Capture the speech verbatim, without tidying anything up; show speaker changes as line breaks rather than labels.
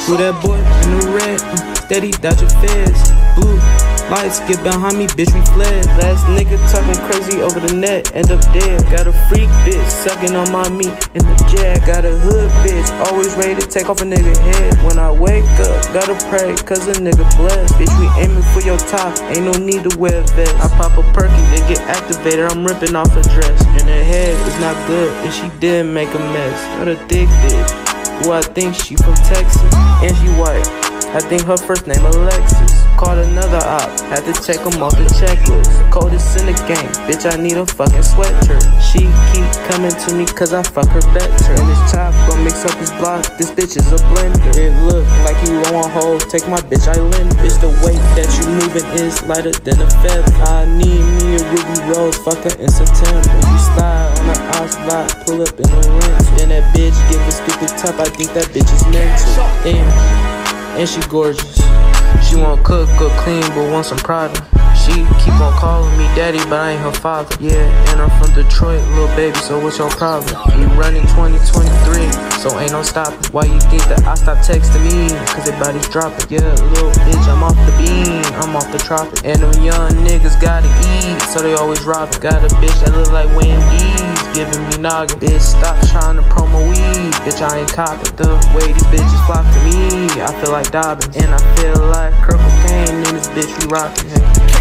Who that boy in the red? Uh, steady dodging feds. Blue lights get behind me, bitch, we fled. Last nigga talking crazy over the net, end up dead. Got a freak bitch sucking on my meat in the jag. Got a hood bitch always ready to take off a nigga head. When I wake up, gotta pray cause a nigga blessed. Bitch, we aiming for your top, ain't no need to wear a vest. I pop a perky, they get activated, I'm ripping off her dress. And her head is not good, and she did make a mess. Got a thick bitch, who I think she from Texas, and she white. I think her first name Alexis. Called another op, had to check him off the checklist. Coldest in the game, bitch, I need a fucking sweatshirt. She keep coming to me cause I fuck her better. And this chop gon' mix up his block, this bitch is a blender. It look like you low on hoes, take my bitch, I lend. Bitch, the weight that you moving is lighter than a feather. I need me a Ruby Rose, fuck her in September. You slide on the outs block, pull up in the rims. And that bitch give a stupid top, I think that bitch is mental. Damn, and she gorgeous. She won't cook or clean, but wants some PROD. She keep on calling me daddy, but I ain't her father. Yeah, and I'm from Detroit, little baby, so what's your problem? We running twenty twenty-three, so ain't no stopping. Why you think that I stopped texting me? Cause their bodies dropping. Yeah, little bitch, I'm off the beam, I'm off the tropic. And them young niggas gotta eat, so they always robbing. Got a bitch that look like Wendy's, giving me noggin. Bitch, stop trying to promo weed, bitch, I ain't copping. The way these bitches flock to me, I feel like Dobbins. And I feel like Kirk cocaine in this bitch, we rockin'. Hey.